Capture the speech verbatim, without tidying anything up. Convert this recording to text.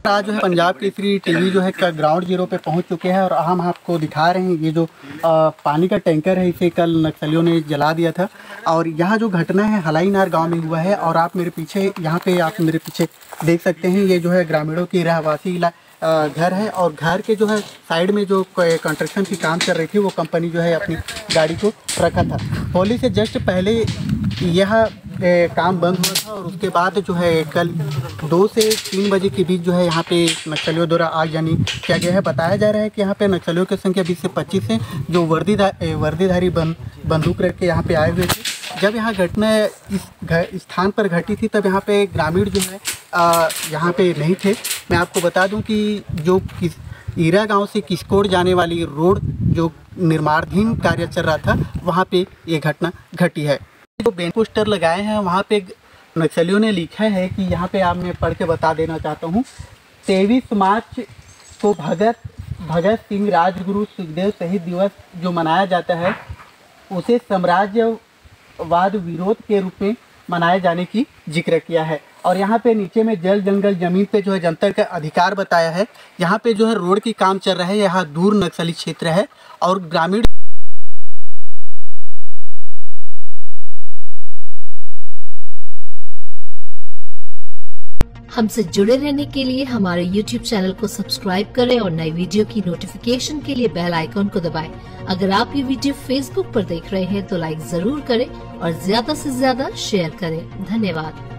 आज जो है पंजाब केसरी टीवी जो है ग्राउंड जीरो पे पहुंच चुके हैं और हम आपको दिखा रहे हैं ये जो आ, पानी का टैंकर है, इसे कल नक्सलियों ने जला दिया था। और यहाँ जो घटना है हलाईनार गांव में हुआ है। और आप मेरे पीछे यहाँ पे आप मेरे पीछे देख सकते हैं, ये जो है ग्रामीणों की रहवासी घर है। और घर के जो है साइड में जो कंस्ट्रक्शन की काम कर रही थी वो कंपनी जो है अपनी गाड़ी को रखा था। होली से जस्ट पहले यह ए, काम बंद हुआ था और उसके बाद जो है कल दो से तीन बजे के बीच जो है यहाँ पे नक्सलियों द्वारा आगजनी किया गया है। बताया जा रहा है कि यहाँ पे नक्सलियों की संख्या बीस से पच्चीस है, जो वर्दीधारी वर्दीधारी बंद बंदूक रख के यहाँ पे आए हुए थे। जब यहाँ घटना इस स्थान पर घटी थी तब यहाँ पे ग्रामीण जो है आ, यहाँ पे नहीं थे। मैं आपको बता दूं कि जो किस ईरा गांव से किसकोड़ जाने वाली रोड जो निर्माणाधीन कार्य चल रहा था वहाँ पे ये घटना घटी है। जो बैन पोस्टर लगाए हैं वहाँ पे नक्सलियों ने लिखा है कि यहाँ पे आप मैं पढ़ के बता देना चाहता हूँ। तेईस मार्च को भगत भगत सिंह राजगुरु सुखदेव शहीद दिवस जो मनाया जाता है उसे साम्राज्यवाद विरोध के रूप में मनाए जाने की जिक्र किया है। और यहाँ पे नीचे में जल जंगल जमीन पे जो है जनता का अधिकार बताया है। यहाँ पे जो है रोड की काम चल रहा है, यहाँ दूर नक्सली क्षेत्र है और ग्रामीण हमसे जुड़े रहने के लिए हमारे यूट्यूब चैनल को सब्सक्राइब करें और नई वीडियो की नोटिफिकेशन के लिए बेल आइकॉन को दबाएं। अगर आप ये वीडियो फेसबुक पर देख रहे हैं तो लाइक जरूर करें और ज्यादा से ज्यादा शेयर करें। धन्यवाद।